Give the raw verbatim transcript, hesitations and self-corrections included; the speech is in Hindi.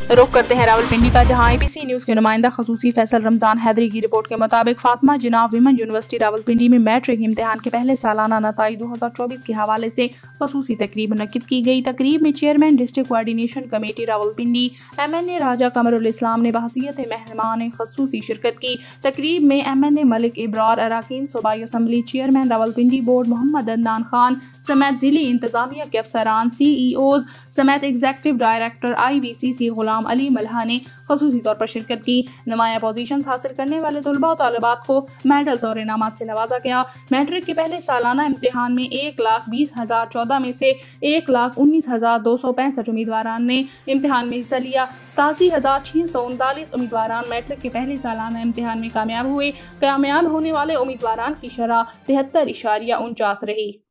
रुख करते हैं रावलपिंडी का, जहां आईपीसी न्यूज के नुमाइंदा खसूसी फैसल रमजान हैदरी की रिपोर्ट के मुताबिक फातिमा जिन्ना विमेन यूनिवर्सिटी रावलपिंडी में मैट्रिक इम्तिहान के पहले सालाना नताइज दो हजार चौबीस के हवाले से खसूसी तकरीब मुनक्किद की गई। तकरीब में chairman district coordination committee Rawalpindi M N A Raja Qamrul Islam ने बहसियत मेहमान खसूसी शिरकत की। तकरीब में M N A Malik Ibrar, अराकीन सूबाई assembly, chairman Rawalpindi board Mohammad Adnan Khan समेत जिले इंतजामिया के अफसरान, सी ई ओज समेत executive director I V C C Ghulam Ali Malha ने खसूसी तौर पर शिरकत की। नुमाया पोजीशन हासिल करने वाले तलबा और तालिबात को मेडल्स और इनामात से नवाजा गया। मैट्रिक के पहले सालाना इम्तिहान में एक लाख बीस हजार चौदह में से एक लाख उन्नीस हजार दो सौ पैंसठ उम्मीदवारान ने इम्तिहान में हिस्सा लिया। सतासी हजार छह सौ उनतालीस उम्मीदवारान मैट्रिक के पहले सालाना इम्तिहान में कामयाब हुए। कामयाब होने वाले उम्मीदवारान की शरह तिहत्तर इशारिया उनचास रही।